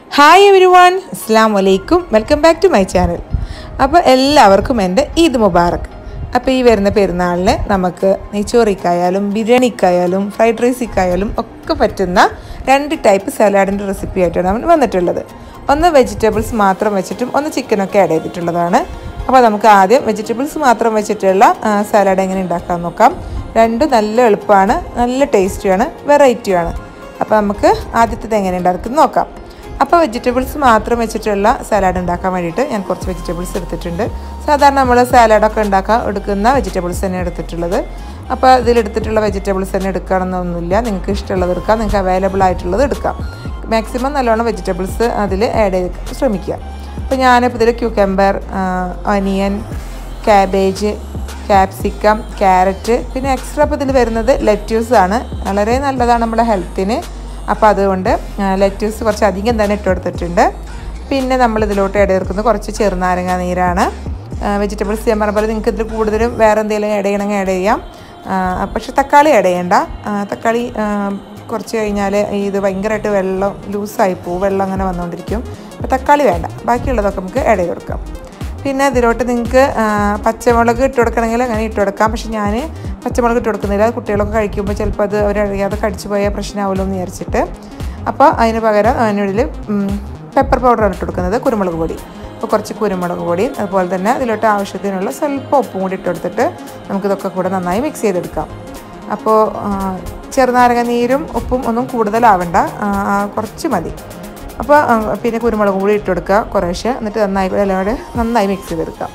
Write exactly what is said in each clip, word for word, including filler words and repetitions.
Hi every one, അസ്സാം വലൈക്കും. Welcome back to my channel. അപ്പോൾ എല്ലാവർക്കും എൻ്റെ ഈദ് മുബാറക്. അപ്പോൾ ഈ വരുന്ന പെരുന്നാളിന് നമുക്ക് നെയ്ച്ചോറിക്കായാലും ബിരിയാണിക്കായാലും ഫ്രൈഡ് റൈസിക്കായാലും ഒക്കെ പറ്റുന്ന രണ്ട് ടൈപ്പ് സലാഡിൻ്റെ റെസിപ്പി ആയിട്ടാണ് നമ്മൾ വന്നിട്ടുള്ളത്. ഒന്ന് വെജിറ്റബിൾസ് മാത്രം വെച്ചിട്ടും ഒന്ന് ചിക്കനൊക്കെ ആഡ് ചെയ്തിട്ടുള്ളതാണ്. അപ്പോൾ നമുക്ക് ആദ്യം വെജിറ്റബിൾസ് മാത്രം വെച്ചിട്ടുള്ള സലാഡ് എങ്ങനെ ഉണ്ടാക്കാൻ നോക്കാം. രണ്ടും നല്ല എളുപ്പമാണ്, നല്ല ടേസ്റ്റിയാണ്, വെറൈറ്റിയാണ്. അപ്പോൾ നമുക്ക് ആദ്യത്തേത് എങ്ങനെ ഉണ്ടാക്കുന്നത് നോക്കാം. അപ്പോൾ വെജിറ്റബിൾസ് മാത്രം വെച്ചിട്ടുള്ള സലാഡ് ഉണ്ടാക്കാൻ വേണ്ടിയിട്ട് ഞാൻ കുറച്ച് വെജിറ്റബിൾസ് എടുത്തിട്ടുണ്ട്. സാധാരണ നമ്മൾ സാലഡൊക്കെ ഉണ്ടാക്കാൻ എടുക്കുന്ന വെജിറ്റബിൾസ് തന്നെ എടുത്തിട്ടുള്ളത്. അപ്പോൾ ഇതിലെടുത്തിട്ടുള്ള വെജിറ്റബിൾസ് തന്നെ എടുക്കണമെന്നൊന്നുമില്ല, നിങ്ങൾക്ക് ഇഷ്ടമുള്ളത് എടുക്കാം, നിങ്ങൾക്ക് അവൈലബിൾ ആയിട്ടുള്ളത് എടുക്കാം. മാക്സിമം നല്ലോണം വെജിറ്റബിൾസ് അതിൽ ആഡ് ചെയ്ത് ശ്രമിക്കുക. അപ്പോൾ ഞാനിപ്പോൾ ഇതിൽ cucumber, onion, cabbage, capsicum, carrot, പിന്നെ എക്സ്ട്രാ ഇപ്പോൾ ഇതിൽ വരുന്നത് ലെറ്റ്യൂസ് ആണ്. വളരെ നല്ലതാണ് നമ്മുടെ ഹെൽത്തിന്. അപ്പോൾ അതുകൊണ്ട് ലെറ്റ്യൂസ് കുറച്ച് അധികം തന്നെ ഇട്ട് കൊടുത്തിട്ടുണ്ട്. പിന്നെ നമ്മൾ ഇതിലോട്ട് ആഡ് ചേർക്കുന്നത് കുറച്ച് ചെറുനാരങ്ങ നീരാണ്. വെജിറ്റബിൾസ് ചെയ്യാൻ പറഞ്ഞ പോലെ നിങ്ങൾക്ക് ഇതിൽ കൂടുതലും വേറെ എന്തെങ്കിലും ആഡ് ചെയ്യണമെങ്കിൽ ആഡ് ചെയ്യാം. പക്ഷേ തക്കാളി ആഡ് ചെയ്യേണ്ട. തക്കാളി കുറച്ച് കഴിഞ്ഞാൽ ഇത് ഭയങ്കരമായിട്ട് വെള്ളം ലൂസായി പോവും, വെള്ളം അങ്ങനെ വന്നുകൊണ്ടിരിക്കും. അപ്പോൾ തക്കാളി വേണ്ട, ബാക്കിയുള്ളതൊക്കെ നമുക്ക് ആഡ് ചെയ്ത് കൊടുക്കാം. പിന്നെ ഇതിലോട്ട് നിങ്ങൾക്ക് പച്ചമുളക് ഇട്ട് കൊടുക്കണമെങ്കിൽ അങ്ങനെ ഇട്ട് കൊടുക്കാം. പക്ഷെ ഞാൻ പച്ചമുളക് ഇട്ട് കൊടുക്കുന്നില്ല, കുട്ടികളൊക്കെ കഴിക്കുമ്പോൾ ചിലപ്പോൾ അത് അവരറിയാതെ കടിച്ചു പോയാൽ പ്രശ്നമാവുമല്ലോ എന്ന് വിചാരിച്ചിട്ട്. അപ്പോൾ അതിന് പകരം അതിനുള്ളിൽ പെപ്പർ പൗഡറാണ് ഇട്ട് കൊടുക്കുന്നത്, കുരുമുളക് പൊടി. അപ്പോൾ കുറച്ച് കുരുമുളക് പൊടിയും അതുപോലെ തന്നെ ഇതിലോട്ട് ആവശ്യത്തിനുള്ള സ്വല്പം ഉപ്പും കൂടി ഇട്ട് കൊടുത്തിട്ട് നമുക്കിതൊക്കെ കൂടെ നന്നായി മിക്സ് ചെയ്തെടുക്കാം. അപ്പോൾ ചെറുനാരങ്ങ നീരും ഉപ്പും ഒന്നും കൂടുതലാവണ്ട, കുറച്ച് മതി. അപ്പോൾ പിന്നെ കുരുമുളക് കൂടി ഇട്ട് കൊടുക്കുക കുറേശ്ശെ, എന്നിട്ട് നന്നായി എല്ലാം നന്നായി മിക്സ് ചെയ്തെടുക്കാം.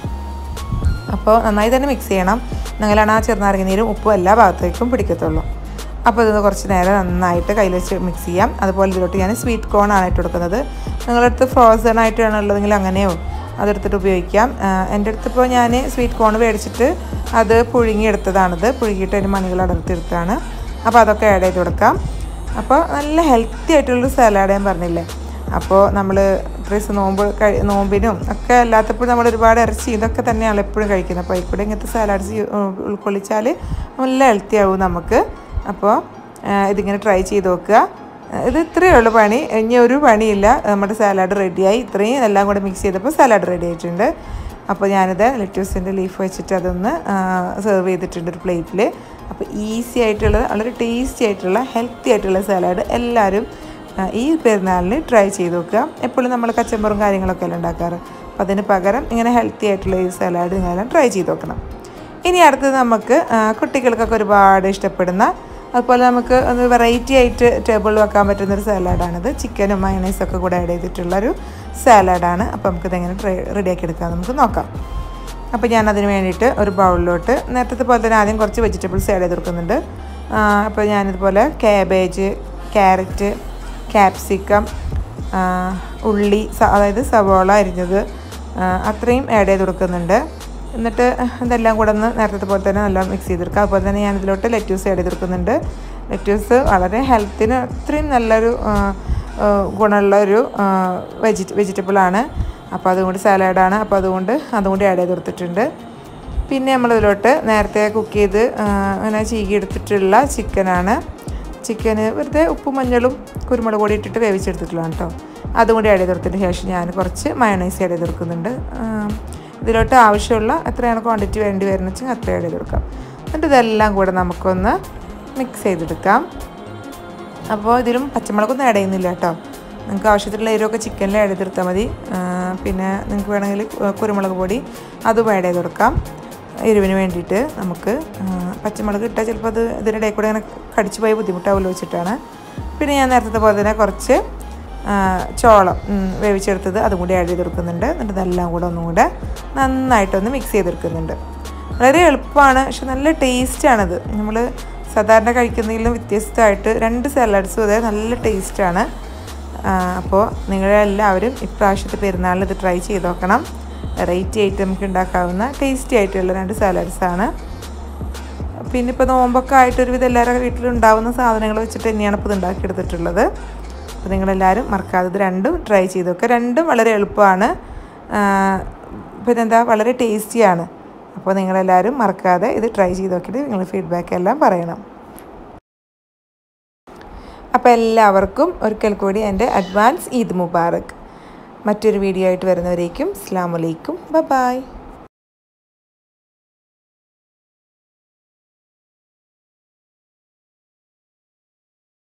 അപ്പോൾ നന്നായി തന്നെ മിക്സ് ചെയ്യണം, എന്നെങ്കിലാണ് ആ ചെറുനാരങ്ങ നീരും ഉപ്പും എല്ലാ ഭാഗത്തേക്കും പിടിക്കത്തുള്ളൂ. അപ്പോൾ ഇത് കുറച്ച് നേരം നന്നായിട്ട് കയ്യിൽ വെച്ച് മിക്സ് ചെയ്യാം. അതുപോലെ ഇതിലോട്ട് ഞാൻ സ്വീറ്റ് കോൺ ആണ് ഇട്ട് കൊടുക്കുന്നത്. നിങ്ങളുടെ അടുത്ത് ഫ്രോസൺ ആയിട്ടാണ് ഉള്ളതെങ്കിൽ അങ്ങനെയോ അതെടുത്തിട്ട് ഉപയോഗിക്കാം. എൻ്റെ അടുത്തിപ്പോൾ ഞാൻ സ്വീറ്റ് കോൺ മേടിച്ചിട്ട് അത് പുഴുങ്ങിയെടുത്തതാണിത്, പുഴുങ്ങിയിട്ട് അതിന് മണികൾ അടർത്തിയെടുത്താണ്. അപ്പോൾ അതൊക്കെ ആഡ് ചെയ്ത് കൊടുക്കാം. അപ്പോൾ നല്ല ഹെൽത്തി ആയിട്ടുള്ളൊരു സലാഡ് ഞാൻ പറഞ്ഞില്ലേ. അപ്പോൾ നമ്മൾ ഇത്രയും നോമ്പ് കഴി നോമ്പിനും ഒക്കെ അല്ലാത്തപ്പോൾ നമ്മൾ ഒരുപാട് ഇറച്ചി ഇതൊക്കെ തന്നെയാണ് എപ്പോഴും കഴിക്കുന്നത്. അപ്പോൾ ഇവിടെ ഇങ്ങനത്തെ സലാഡ്സ് ഉൾക്കൊള്ളിച്ചാൽ നല്ല ഹെൽത്തി ആവും നമുക്ക്. അപ്പോൾ ഇതിങ്ങനെ ട്രൈ ചെയ്ത് നോക്കുക. ഇത് ഇത്രയേ ഉള്ളൂ പണി, ഇനി ഒരു പണിയില്ല. നമ്മുടെ സാലഡ് റെഡിയായി. ഇത്രയും എല്ലാം കൂടെ മിക്സ് ചെയ്തപ്പോൾ സാലഡ് റെഡി ആയിട്ടുണ്ട്. അപ്പോൾ ഞാനിത് ലെറ്റ്യൂസിൻ്റെ ലീഫ് വെച്ചിട്ട് അതൊന്ന് സെർവ് ചെയ്തിട്ടുണ്ട് ഒരു പ്ലേറ്റിൽ. അപ്പോൾ ഈസി ആയിട്ടുള്ള വളരെ ടേസ്റ്റി ആയിട്ടുള്ള ഹെൽത്തി ആയിട്ടുള്ള സാലഡ് എല്ലാവരും ഈ പെരുന്നാളിന് ട്രൈ ചെയ്ത് നോക്കുക. എപ്പോഴും നമ്മൾ കച്ചമ്പറും കാര്യങ്ങളൊക്കെ അല്ല ഉണ്ടാക്കാറ്. അപ്പോൾ അതിന് പകരം ഇങ്ങനെ ഹെൽത്തി ആയിട്ടുള്ള ഈ സലാഡ് നിങ്ങളെല്ലാം ട്രൈ ചെയ്ത് നോക്കണം. ഇനി അടുത്തത് നമുക്ക് കുട്ടികൾക്കൊക്കെ ഒരുപാട് ഇഷ്ടപ്പെടുന്ന, അതുപോലെ നമുക്ക് ഒന്ന് വെറൈറ്റി ആയിട്ട് ടേബിളിൽ വെക്കാൻ പറ്റുന്നൊരു സാലഡാണിത്. ചിക്കനും മയണൈസൊക്കെ കൂടെ ആഡ് ചെയ്തിട്ടുള്ളൊരു സാലഡാണ്. അപ്പോൾ നമുക്കിതെങ്ങനെ ട്രൈ റെഡിയാക്കി എടുക്കാം നമുക്ക് നോക്കാം. അപ്പോൾ ഞാൻ അതിന് വേണ്ടിയിട്ട് ഒരു ബൗളിലോട്ട് നേരത്തെ പോലെ തന്നെ ആദ്യം കുറച്ച് വെജിറ്റബിൾസ് ആഡ് ചെയ്ത് കൊടുക്കുന്നുണ്ട്. അപ്പോൾ ഞാനിതുപോലെ ക്യാബേജ്, ക്യാരറ്റ്, ക്യാപ്സിക്കം, ഉള്ളി, അതായത് സവോള അരിഞ്ഞത് അത്രയും ആഡ് ചെയ്ത് കൊടുക്കുന്നുണ്ട്. എന്നിട്ട് ഇതെല്ലാം കൂടെ ഒന്ന് നേരത്തെ പോലെ തന്നെ നല്ല മിക്സ് ചെയ്തെടുക്കുക. അതുപോലെ തന്നെ ഞാൻ ഇതിലോട്ട് ലെറ്റ്യൂസ് ആഡ് ചെയ്ത് കൊടുക്കുന്നുണ്ട്. ലെറ്റ്യൂസ് വളരെ ഹെൽത്തിന് അത്രയും നല്ലൊരു ഗുണമുള്ള ഒരു വെജിറ്റ വെജിറ്റബിളാണ്. അപ്പോൾ അതുകൊണ്ട് സാലഡാണ്, അപ്പോൾ അതുകൊണ്ട് അതുകൊണ്ട് ആഡ് ചെയ്ത് കൊടുത്തിട്ടുണ്ട്. പിന്നെ നമ്മളിതിലോട്ട് നേരത്തെ കുക്ക് ചെയ്ത് അങ്ങനെ ചീകി എടുത്തിട്ടുള്ള ചിക്കനാണ്. ചിക്കന് വെറുതെ ഉപ്പും മഞ്ഞളും കുരുമുളക് പൊടി ഇട്ടിട്ട് വേവിച്ചെടുത്തിട്ടുള്ളതാണ് കേട്ടോ. അതുകൊണ്ട് ആഡ് ചെയ്ത് കൊടുത്തതിന് ശേഷം ഞാൻ കുറച്ച് മയണൈസ് ആഡ് ചെയ്ത് കൊടുക്കുന്നുണ്ട്. ഇതിലോട്ട് ആവശ്യമുള്ള എത്രയാണ് ക്വാണ്ടിറ്റി വേണ്ടി വരുന്നത് വെച്ചാൽ അത്ര ആഡ് ചെയ്ത് കൊടുക്കാം. എന്നിട്ട് ഇതെല്ലാം കൂടെ നമുക്കൊന്ന് മിക്സ് ചെയ്തെടുക്കാം. അപ്പോൾ ഇതിലും പച്ചമുളകൊന്നും ആഡ് ചെയ്യുന്നില്ല കേട്ടോ. നിങ്ങൾക്ക് ആവശ്യത്തിലുള്ള എരിവൊക്കെ ചിക്കനിൽ ആഡ് ചെയ്തെടുത്താൽ മതി. പിന്നെ നിങ്ങൾക്ക് വേണമെങ്കിൽ കുരുമുളക് പൊടി അതും ആഡ് ചെയ്ത് കൊടുക്കാം എരിവിന് വേണ്ടിയിട്ട്. നമുക്ക് പച്ചമുളക് ഇട്ടാൽ ചിലപ്പോൾ അത് ഇതിൻ്റെ ഇടയിൽ കൂടെ അങ്ങനെ കടിച്ചു പോയി ബുദ്ധിമുട്ടാവുമല്ലോ വെച്ചിട്ടാണ്. പിന്നെ ഞാൻ നേരത്തെ പോലെ തന്നെ കുറച്ച് ചോളം വേവിച്ചെടുത്തത് അതും കൂടി ആഡ് ചെയ്ത് കൊടുക്കുന്നുണ്ട്. എന്നിട്ട് ഇതെല്ലാം കൂടെ ഒന്നും കൂടെ നന്നായിട്ടൊന്ന് മിക്സ് ചെയ്തെടുക്കുന്നുണ്ട്. വളരെ എളുപ്പമാണ്, പക്ഷെ നല്ല ടേസ്റ്റാണിത്. നമ്മൾ സാധാരണ കഴിക്കുന്നതിലും വ്യത്യസ്തമായിട്ട് രണ്ട് സാലഡ്സും അതേ നല്ല ടേസ്റ്റാണ്. അപ്പോൾ നിങ്ങളെല്ലാവരും ഇപ്രാവശ്യത്തെ പെരുന്നാളിൽ ഇത് ട്രൈ ചെയ്ത് നോക്കണം. വെറൈറ്റി ആയിട്ട് നമുക്ക് ഉണ്ടാക്കാവുന്ന ടേസ്റ്റി ആയിട്ടുള്ള രണ്ട് സാലഡ്സാണ്. പിന്നെ ഇപ്പോൾ നോമ്പൊക്കെ ആയിട്ടൊരുവിധം എല്ലാവരുടെ വീട്ടിലുണ്ടാവുന്ന സാധനങ്ങൾ വെച്ചിട്ട് തന്നെയാണ് ഇപ്പോൾ ഇത് ഉണ്ടാക്കിയെടുത്തിട്ടുള്ളത്. അപ്പോൾ നിങ്ങളെല്ലാവരും മറക്കാതെ ഇത് രണ്ടും ട്രൈ ചെയ്ത് നോക്കുക. രണ്ടും വളരെ എളുപ്പമാണ്, പിന്നെന്താ വളരെ ടേസ്റ്റിയാണ്. അപ്പോൾ നിങ്ങളെല്ലാവരും മറക്കാതെ ഇത് ട്രൈ ചെയ്ത് നോക്കിയിട്ട് നിങ്ങൾ ഫീഡ്ബാക്ക് എല്ലാം പറയണം. അപ്പോൾ എല്ലാവർക്കും ഒരിക്കൽ കൂടി എൻ്റെ അഡ്വാൻസ് ഈദ് മുബാറക്. മറ്റൊരു വീഡിയോ ആയിട്ട് വരുന്നവരേക്കും അസ്സലാമു അലൈക്കും, ബൈ ബൈ.